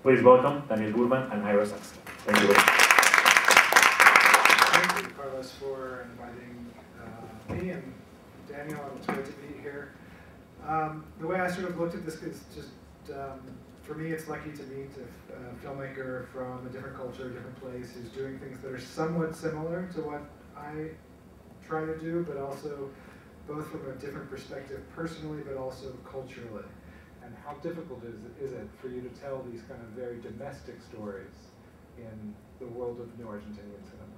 Please welcome Daniel Burman and Ira Saxton. Thank you very much. Thank you, Carlos, for inviting me and Daniel. It's great to be here. The way I sort of looked at this is just, for me, it's lucky to meet a filmmaker from a different culture, a different place, who's doing things that are somewhat similar to what I try to do, but also both from a different perspective personally, but also culturally. And how difficult is it for you to tell these kind of very domestic stories in the world of New Argentinian cinema?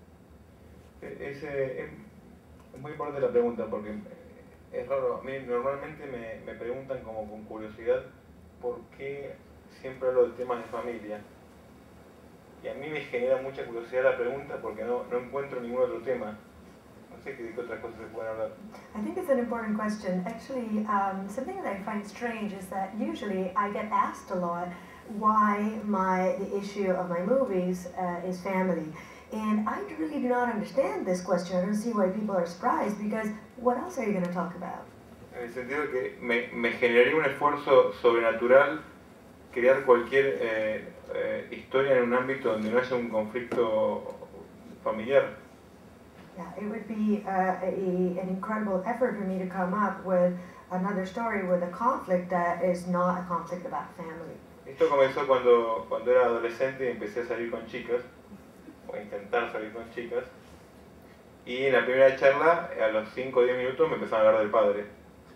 Es muy importante la pregunta porque es raro. A mí normalmente me preguntan como con curiosidad por qué siempre hablo de temas de familia. Y a mí me genera mucha curiosidad la pregunta porque no encuentro ningún otro tema. No sé qué otras cosas se pueden hablar. I think it's an important question. Actually, something that I find strange is that usually I get asked a lot why the issue of my movies is family. And I really do not understand this question. I don't see why people are surprised, because what else are you going to talk about? En el sentido que me generaría un esfuerzo sobrenatural crear cualquier historia en un ámbito donde no haya un conflicto familiar. Yeah, it would be an incredible effort for me to come up with another story with a conflict that is not a conflict about family. Esto comenzó cuando era adolescente y empecé a salir con chicas, o a intentar salir con chicas, y en la primera charla, a los 5 o 10 minutos, me empezaron a hablar del padre.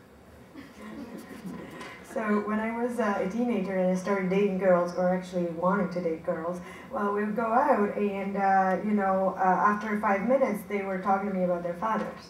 So when I was a teenager and I started dating girls, or actually wanting to date girls, well, we would go out and, after 5 minutes, they were talking to me about their fathers.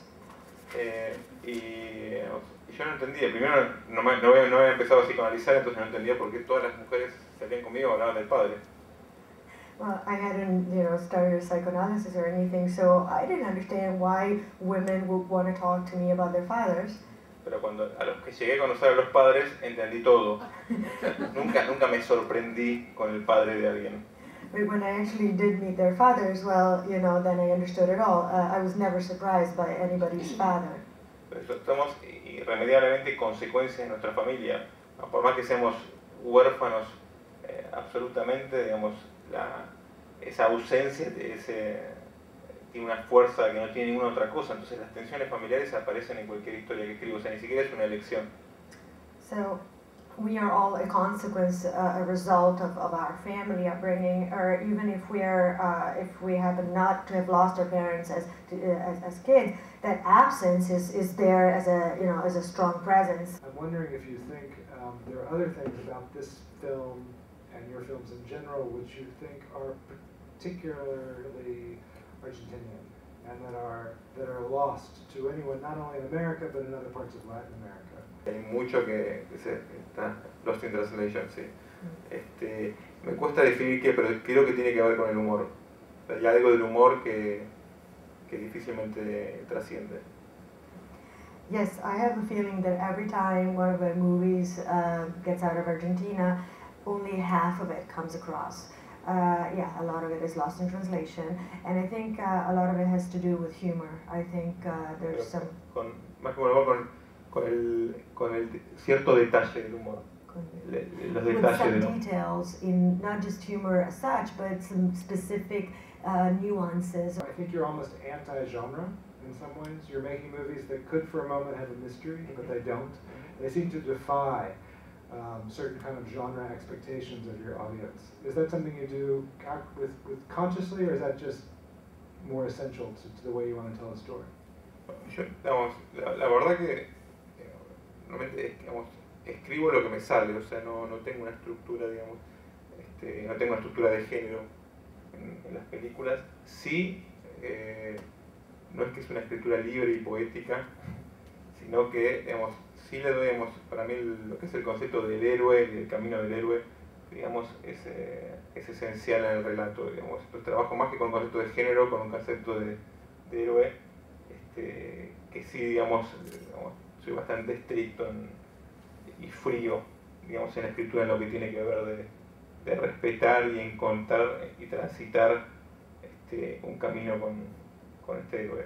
Y yo no entendía, primero no había empezado a psicoanalizar, entonces no entendía por qué todas las mujeres salían conmigo y hablaban del padre. Well, I hadn't, started a psychoanalysis or anything, so I didn't understand why women would want to talk to me about their fathers. Pero a los que llegué a conocer a los padres, entendí todo. Nunca me sorprendí con el padre de alguien. But when I actually did meet their fathers, well, then I understood it all. I was never surprised by anybody's father. Somos irremediablemente consecuencias de nuestra familia. Por más que seamos huérfanos absolutamente, digamos, esa ausencia tiene una fuerza que no tiene ninguna otra cosa. Entonces las tensiones familiares aparecen en cualquier historia que escribo. O sea, ni siquiera es una elección. So we are all a consequence, a result of our family upbringing, or even if we happen not to have lost our parents as kids, that absence is there as a strong presence. I'm wondering if you think there are other things about this film and your films in general which you think are particularly Argentinian and that are lost to anyone, not only in America but in other parts of Latin America. Hay mucho que está lost in translation, sí. Me cuesta definir qué, pero creo que tiene que ver con el humor. Hay algo del humor que difícilmente trasciende. Yes, I have a feeling that every time one of the movies gets out of Argentina, only half of it comes across. A lot of it is lost in translation, and I think a lot of it has to do with humor. I think there's some... Más que humor, con el cierto detalle del humor. Los detalles with some details in not just humor as such, but some specific nuances. I think you're almost anti-genre in some ways. You're making movies that could for a moment have a mystery, but they don't. They seem to defy certain kind of genre expectations of your audience. Is that something you do with consciously, or is that just more essential to the way you want to tell a story? La verdad que escribo lo que me sale, o sea, no tengo una estructura, digamos, no tengo una estructura de género en las películas. Sí, no es que es una escritura libre y poética, sino que, digamos, sí le doy, digamos, para mí lo que es el concepto del héroe y el camino del héroe, digamos, es esencial en el relato, digamos. Entonces trabajo más que con un concepto de género, con un concepto de héroe, que sí, digamos, soy bastante estricto y frío, digamos, en la escritura, en lo que tiene que ver de respetar y encontrar y transitar un camino con este héroe.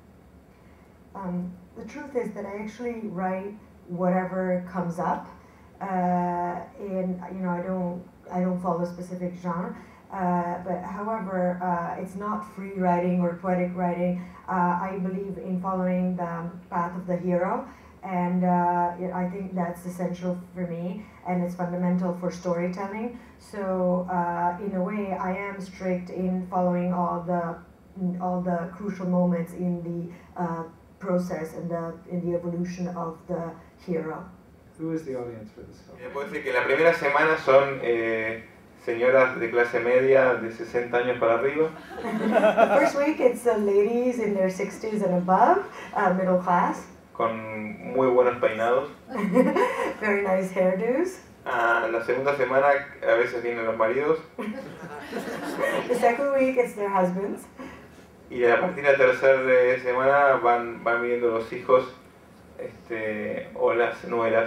The truth is that I actually write whatever comes up, and I don't follow a specific genre. But however, it's not free writing or poetic writing. I believe in following the path of the hero, and I think that's essential for me, and it's fundamental for storytelling. So in a way, I am strict in following all the crucial moments in the process and in the evolution of the hero. Who is the audience for this film? Puedo decir que la primera semana son señoras de clase media de 60 años para arriba. The first week it's ladies in their 60s and above, middle class. Con muy buenos peinados. Very nice hairdos. La segunda semana a veces vienen los maridos. The second week it's their husbands. Y a partir de la tercera semana van viniendo los hijos o las nueras.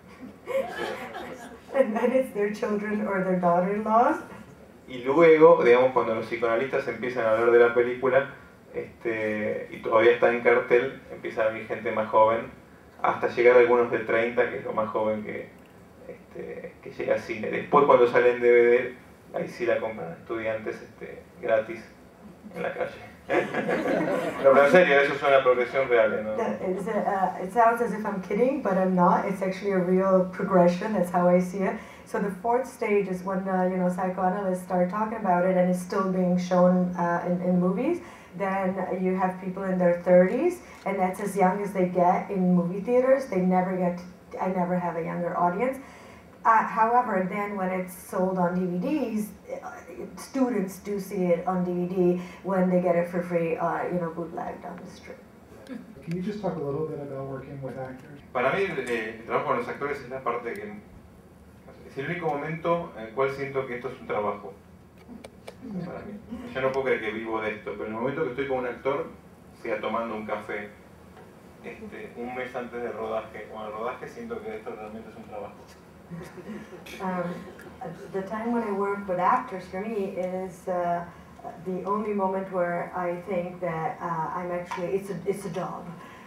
And then it's their children or their daughter-in-laws. Y luego, digamos, cuando los psicoanalistas empiezan a hablar de la película y todavía está en cartel, empieza a venir gente más joven, hasta llegar a algunos de 30, que es lo más joven que llega al cine. Después, cuando sale en DVD, ahí sí la compran estudiantes gratis en la calle. No, pero en serio, eso es una progresión real, ¿no? It sounds as if I'm kidding, but I'm not. It's actually a real progression. That's how I see it. So the fourth stage is when psychoanalysts start talking about it, and it's still being shown in movies. Then you have people in their 30s, and that's as young as they get in movie theaters. I never have a younger audience. However, then when it's sold on DVDs, students do see it on DVD when they get it for free, bootlegged on the street. Can you just talk a little bit about working with actors? Para mí el trabajo con los actores es la parte que es el único momento en el cual siento que esto es un trabajo. Para mí. Yo no puedo creer que vivo de esto, pero en el momento que estoy con un actor, sea tomando un café, un mes antes del rodaje o al rodaje, siento que esto realmente es un trabajo. The time when I work with actors for me is the only moment where I think that I'm actually, it's a job.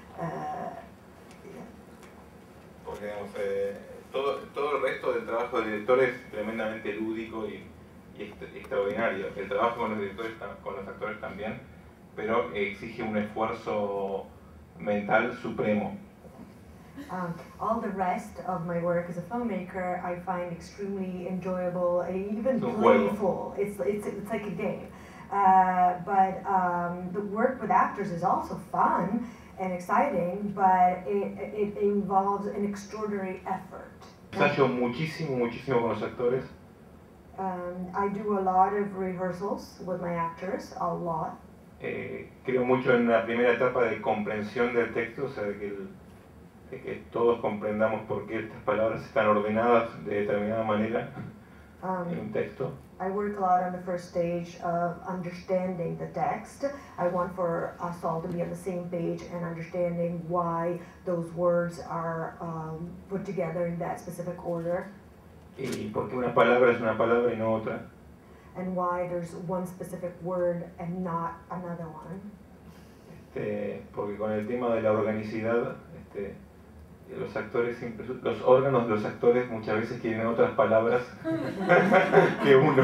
Porque digamos, todo el resto del trabajo del director es tremendamente lúdico y extraordinario. El trabajo con los directores, con los actores también, pero exige un esfuerzo mental supremo. All the rest of my work as a filmmaker I find extremely enjoyable, even playful. It's like a game. But the work with actors is also fun and exciting, but it involves an extraordinary effort. Ensayo muchísimo con los actores. I do a lot of rehearsals with my actors, a lot. Creo mucho en la primera etapa de comprensión del texto, o sea, de que todos comprendamos por qué estas palabras están ordenadas de determinada manera en un texto. I work a lot on the first stage of understanding the text. I want for us all to be on the same page and understanding why those words are put together in that specific order. Y porque una palabra es una palabra y no otra. And why there's one specific word and not another one. Porque con el tema de la organicidad, los actores siempre, los órganos de los actores muchas veces quieren otras palabras que uno.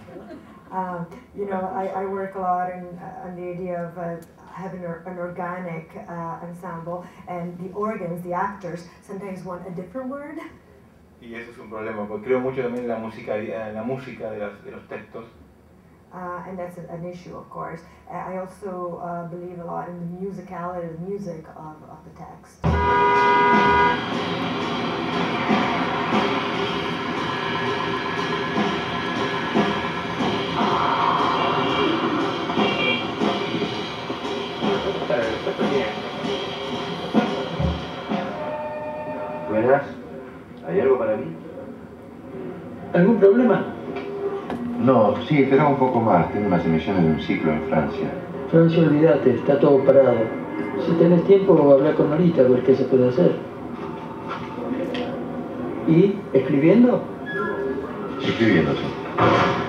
I work a lot on the idea of having an organic ensemble, and the organs, the actors, sometimes want a different word. Y eso es un problema, porque creo mucho también en la música de los textos. And that's an issue, of course. I also believe a lot in the musicality, the music of the text. Buenas, ¿hay algo para mí? ¿Algún problema? No, sí, espera un poco más. Tengo unas emisiones de un ciclo en Francia. Francia, olvídate, está todo parado. Si tenés tiempo, habla con Norita a ver qué se puede hacer. ¿Y escribiendo? Escribiendo, sí.